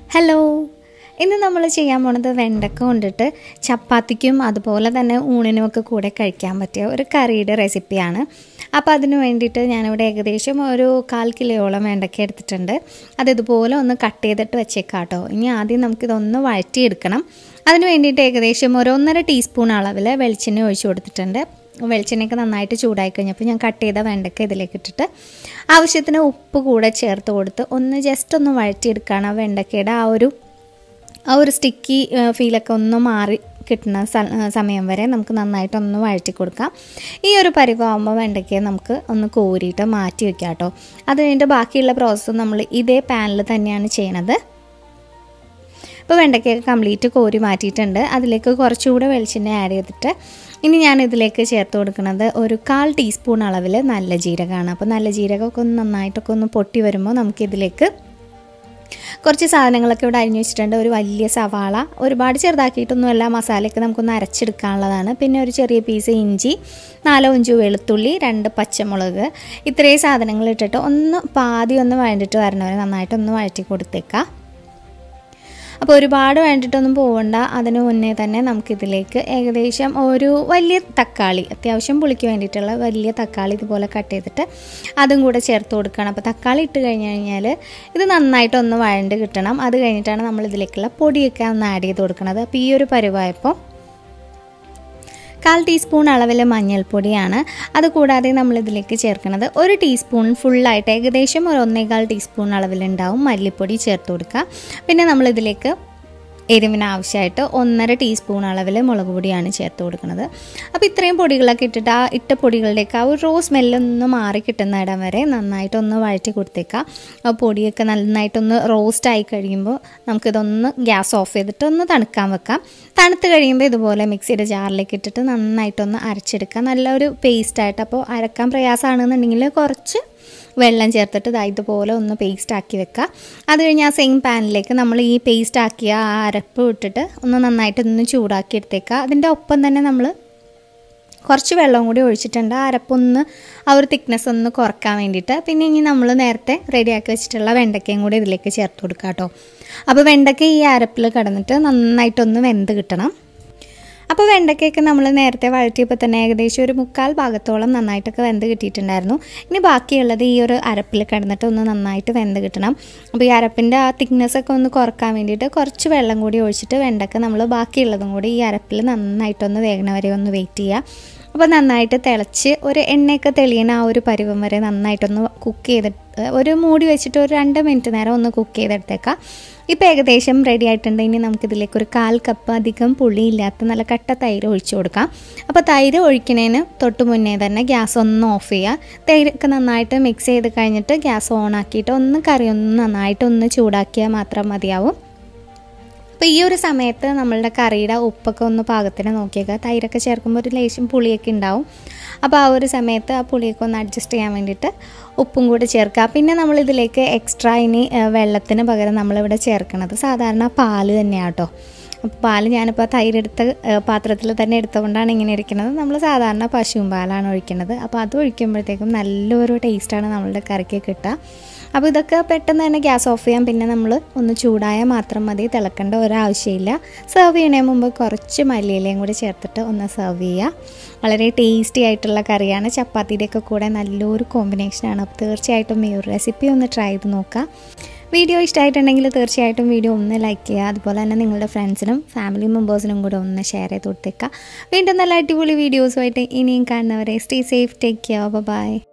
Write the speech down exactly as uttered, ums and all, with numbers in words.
Hello, ഇന്ന് നമ്മൾ ചെയ്യാൻ പോണത് വെണ്ടക്ക കൊണ്ടിട്ട് ചപ്പാത്തിക്കും അതുപോലെ തന്നെ ഊണിനുമൊക്കെ കൂടെ കഴിക്കാൻ പറ്റിയ ഒരു കറിയുടെ റെസിപ്പിയാണ്. അപ്പോൾ അതിന് വേണ്ടിയിട്ട് ഞാനിവിടെ ഏകദേശം ഒരു കാൽ കിലോയോളം വെണ്ടക്ക എടുത്തിട്ടുണ്ട്. അത് ഇതുപോലെ ഒന്ന് കട്ട് ചെയ്തിട്ട് വെച്ചേക്കാം കേട്ടോ. ഇനി ആദ്യം നമുക്കിതൊന്ന് വഴറ്റിയെടുക്കണം. അതിന് വേണ്ടിയിട്ട് ഏകദേശം ഒരു ഒന്നര ടീസ്പൂൺ അളവിൽ വെളിച്ചെണ്ണ ഒഴിച്ചു കൊടുത്തിട്ടുണ്ട്. വെളിച്ചെണ്ണയൊക്കെ നന്നായിട്ട് ചൂടായി കഴിഞ്ഞപ്പോൾ ഞാൻ കട്ട് ചെയ്ത വെണ്ടക്ക ഇതിലേക്ക് ഇട്ടിട്ട് ആവശ്യത്തിന് ഉപ്പ് കൂടെ ചേർത്ത് കൊടുത്ത് ഒന്ന് ജസ്റ്റ് ഒന്ന് വഴറ്റിയെടുക്കുകയാണ്. ആ വെണ്ടക്കയുടെ ആ ഒരു ആ ഒരു സ്റ്റിക്കി ഫീലൊക്കെ ഒന്ന് മാറി കിട്ടുന്ന സമയം വരെ നമുക്ക് നന്നായിട്ടൊന്ന് വഴറ്റി കൊടുക്കാം. ഈ ഒരു പരിവാകുമ്പോൾ വെണ്ടയ്ക്ക് നമുക്ക് ഒന്ന് കോരിയിട്ട് മാറ്റി വയ്ക്കാം കേട്ടോ. അത് കഴിഞ്ഞിട്ട് ബാക്കിയുള്ള പ്രോസസ്സ് നമ്മൾ ഇതേ പാനിൽ തന്നെയാണ് ചെയ്യണത്. ഇപ്പോൾ വെണ്ടയ്ക്കൊക്കെ കംപ്ലീറ്റ് കോരി മാറ്റിയിട്ടുണ്ട്. അതിലേക്ക് കുറച്ചുകൂടെ വെളിച്ചെണ്ണ ആഡ് ചെയ്തിട്ട് ഇനി ഞാൻ ഇതിലേക്ക് ചേർത്ത് കൊടുക്കുന്നത് ഒരു കാൽ ടീസ്പൂൺ അളവിൽ നല്ല ജീരകമാണ്. അപ്പോൾ നല്ല ജീരകമൊക്കെ ഒന്ന് നന്നായിട്ടൊക്കെ ഒന്ന് പൊട്ടി വരുമ്പോൾ നമുക്കിതിലേക്ക് കുറച്ച് സാധനങ്ങളൊക്കെ ഇവിടെ അരിഞ്ഞു വെച്ചിട്ടുണ്ട്. ഒരു വലിയ സവാള, ഒരുപാട് ചെറുതാക്കിയിട്ടൊന്നുമല്ല, മസാലയൊക്കെ നമുക്കൊന്ന് അരച്ചെടുക്കാനുള്ളതാണ്. പിന്നെ ഒരു ചെറിയ പീസ് ഇഞ്ചി, നാലോ അഞ്ചോ വെളുത്തുള്ളി, രണ്ട് പച്ചമുളക്, ഇത്രയും സാധനങ്ങൾ ഇട്ടിട്ട് ഒന്ന് പാതി ഒന്ന് വഴണ്ടിട്ട് വരണവരെ നന്നായിട്ടൊന്ന് വഴറ്റി കൊടുത്തേക്കാം. അപ്പോൾ ഒരുപാട് വേണ്ടിയിട്ടൊന്നും പോകണ്ട. അതിന് മുന്നേ തന്നെ നമുക്കിതിലേക്ക് ഏകദേശം ഒരു വലിയ തക്കാളി, അത്യാവശ്യം പുളിക്ക് വേണ്ടിയിട്ടുള്ള വലിയ തക്കാളി ഇതുപോലെ കട്ട് ചെയ്തിട്ട് അതും കൂടെ ചേർത്ത് കൊടുക്കണം. അപ്പോൾ തക്കാളി ഇട്ട് കഴിഞ്ഞ് കഴിഞ്ഞാൽ ഇത് നന്നായിട്ടൊന്ന് വഴണ്ട് കിട്ടണം. അത് കഴിഞ്ഞിട്ടാണ് നമ്മൾ ഇതിലേക്കുള്ള പൊടിയൊക്കെ ഒന്ന് ആഡ് ചെയ്ത് കൊടുക്കുന്നത്. അപ്പോൾ ഈ ഒരു പരുവായപ്പോൾ കാൽ ടീസ്പൂൺ അളവിൽ മഞ്ഞൾപ്പൊടിയാണ്. അതുകൂടാതെ നമ്മളിതിലേക്ക് ചേർക്കുന്നത് ഒരു ടീസ്പൂൺ ഫുള്ളായിട്ട് ഏകദേശം ഒരു ഒന്നേകാൽ ടീസ്പൂൺ അളവിലുണ്ടാവും മല്ലിപ്പൊടി ചേർത്ത് കൊടുക്കുക. പിന്നെ നമ്മളിതിലേക്ക് എരിവിന് ആവശ്യമായിട്ട് ഒന്നര ടീസ്പൂൺ അളവിൽ മുളക് പൊടിയാണ് ചേർത്ത് കൊടുക്കുന്നത്. അപ്പോൾ ഇത്രയും പൊടികളൊക്കെ ഇട്ടിട്ട് ആ ഇട്ട പൊടികളുടെയൊക്കെ ആ ഒരു റോ സ്മെല്ലൊന്ന് മാറി കിട്ടുന്ന ഇടം വരെ നന്നായിട്ടൊന്ന് വഴറ്റി കൊടുത്തേക്കാം. ആ പൊടിയൊക്കെ നന്നായിട്ടൊന്ന് റോസ്റ്റായി കഴിയുമ്പോൾ നമുക്കിതൊന്ന് ഗ്യാസ് ഓഫ് ചെയ്തിട്ട് ഒന്ന് തണുക്കാൻ വെക്കാം. തണുത്ത് കഴിയുമ്പോൾ ഇതുപോലെ മിക്സിയുടെ ജാറിലേക്ക് ഇട്ടിട്ട് നന്നായിട്ടൊന്ന് അരച്ചെടുക്കാം. നല്ലൊരു പേസ്റ്റായിട്ട്. അപ്പോൾ അരക്കാൻ പ്രയാസമാണെന്നുണ്ടെങ്കിൽ കുറച്ച് വെള്ളം ചേർത്തിട്ട് ഇതാ ഇതുപോലെ ഒന്ന് പേസ്റ്റ് ആക്കി വെക്കുക. അത് കഴിഞ്ഞ് ആ സെയിം പാനിലേക്ക് നമ്മൾ ഈ പേസ്റ്റ് ആക്കിയ ആ അരപ്പ് ഇട്ടിട്ട് ഒന്ന് നന്നായിട്ടൊന്ന് ചൂടാക്കി എടുത്തേക്കുക. അതിൻ്റെ ഒപ്പം തന്നെ നമ്മൾ കുറച്ച് വെള്ളം കൂടി ഒഴിച്ചിട്ടുണ്ട്, ആ അരപ്പൊന്ന് ആ ഒരു തിക്നെസ് ഒന്ന് കുറക്കാൻ വേണ്ടിയിട്ട്. പിന്നെ ഇനി നമ്മൾ നേരത്തെ റെഡിയാക്കി വെച്ചിട്ടുള്ള വെണ്ടയ്ക്കയും കൂടി ഇതിലേക്ക് ചേർത്ത് കൊടുക്കുക കേട്ടോ. അപ്പോൾ വെണ്ടയ്ക്ക ഈ അരപ്പിൽ കിടന്നിട്ട് നന്നായിട്ടൊന്ന് വെന്ത് കിട്ടണം. അപ്പോൾ വെണ്ടയ്ക്കൊക്കെ നമ്മൾ നേരത്തെ വഴറ്റിയപ്പോൾ തന്നെ ഏകദേശം ഒരു മുക്കാൽ ഭാഗത്തോളം നന്നായിട്ടൊക്കെ വെന്ത് കിട്ടിയിട്ടുണ്ടായിരുന്നു. ഇനി ബാക്കിയുള്ളത് ഈ ഒരു അരപ്പിൽ കിടന്നിട്ട് ഒന്ന് നന്നായിട്ട് വെന്ത് കിട്ടണം. അപ്പോൾ ഈ അരപ്പിൻ്റെ ആ തിക്നെസ്സൊക്കെ ഒന്ന് കുറക്കാൻ വേണ്ടിയിട്ട് കുറച്ച് വെള്ളം കൂടി ഒഴിച്ചിട്ട് വെണ്ടയ്ക്ക നമ്മൾ ബാക്കിയുള്ളതും കൂടി ഈ അരപ്പിൽ നന്നായിട്ടൊന്ന് വേഗണ വരെ ഒന്ന് വെയിറ്റ് ചെയ്യുക. അപ്പോൾ നന്നായിട്ട് തിളച്ച് ഒരു എണ്ണയൊക്കെ തെളിയണ ആ ഒരു പരുവം വരെ നന്നായിട്ടൊന്ന് കുക്ക് ചെയ്തിട്ട് ഒരു മൂടി വെച്ചിട്ട് ഒരു രണ്ട് മിനിറ്റ് നേരം ഒന്ന് കുക്ക് ചെയ്തെടുത്തേക്കാം. ഇപ്പോൾ ഏകദേശം റെഡി ആയിട്ടുണ്ട്. ഇനി നമുക്കിതിലേക്ക് ഒരു കാൽ കപ്പ് അധികം പുളിയില്ലാത്ത നല്ല കട്ട തൈര് ഒഴിച്ചു കൊടുക്കാം. അപ്പോൾ തൈര് ഒഴിക്കുന്നതിന് തൊട്ട് മുന്നേ തന്നെ ഗ്യാസ് ഒന്ന് ഓഫ് ചെയ്യുക. തൈരൊക്കെ നന്നായിട്ട് മിക്സ് ചെയ്ത് കഴിഞ്ഞിട്ട് ഗ്യാസ് ഓൺ ആക്കിയിട്ട് ഒന്ന് കറി ഒന്ന് നന്നായിട്ടൊന്ന് ചൂടാക്കിയാൽ മാത്രം മതിയാവും. അപ്പോൾ ഈ ഒരു സമയത്ത് നമ്മളുടെ കറിയുടെ ഉപ്പൊക്കെ ഒന്ന് പാകത്തിന് നോക്കിയേക്കുക. തൈരൊക്കെ ചേർക്കുമ്പോൾ ഒരു ലേശം പുളിയൊക്കെ ഉണ്ടാവും. അപ്പോൾ ആ ഒരു സമയത്ത് ആ പുളിയൊക്കെ ഒന്ന് അഡ്ജസ്റ്റ് ചെയ്യാൻ വേണ്ടിയിട്ട് ഉപ്പും കൂടി ചേർക്കുക. പിന്നെ നമ്മളിതിലേക്ക് എക്സ്ട്രാ ഇനി വെള്ളത്തിന് പകരം നമ്മളിവിടെ ചേർക്കുന്നത് സാധാരണ പാല് തന്നെയാണ് കേട്ടോ. അപ്പോൾ പാല് ഞാനിപ്പോൾ തൈരെടുത്ത പാത്രത്തിൽ തന്നെ എടുത്തുകൊണ്ടാണ് ഇങ്ങനെ ഇരിക്കുന്നത്. നമ്മൾ സാധാരണ പശുവും പാലാണ് ഒഴിക്കുന്നത്. അപ്പോൾ അത് ഒഴിക്കുമ്പോഴത്തേക്കും നല്ലൊരു ടേസ്റ്റാണ് നമ്മളുടെ കറിക്ക് കിട്ടുക. അപ്പോൾ ഇതൊക്കെ പെട്ടെന്ന് തന്നെ ഗ്യാസ് ഓഫ് ചെയ്യാം. പിന്നെ നമ്മൾ ഒന്ന് ചൂടായാൽ മാത്രം മതി, തിളക്കേണ്ട ഒരാവശ്യമില്ല. സെർവ് ചെയ്യുന്നതിന് മുമ്പ് കുറച്ച് മല്ലിയിലയും കൂടി ചേർത്തിട്ട് ഒന്ന് സെർവ് ചെയ്യുക. വളരെ ടേസ്റ്റി ആയിട്ടുള്ള കറിയാണ്. ചപ്പാത്തിയുടെയൊക്കെ കൂടെ നല്ലൊരു കോമ്പിനേഷനാണ്. അപ്പോൾ തീർച്ചയായിട്ടും ഈ ഒരു റെസിപ്പി ഒന്ന് ട്രൈ ചെയ്ത് നോക്കുക. വീഡിയോ ഇഷ്ടമായിട്ടുണ്ടെങ്കിൽ തീർച്ചയായിട്ടും വീഡിയോ ഒന്ന് ലൈക്ക് ചെയ്യുക. അതുപോലെ തന്നെ നിങ്ങളുടെ ഫ്രണ്ട്സിനും ഫാമിലി മെമ്പേഴ്സിനും കൂടെ ഒന്ന് ഷെയർ ചെയ്ത് കൊടുത്തേക്കുക. വീണ്ടും നല്ല അടിപൊളി വീഡിയോസുമായിട്ട് ഇനിയും കാണുന്നവരെ stay safe, take care, by.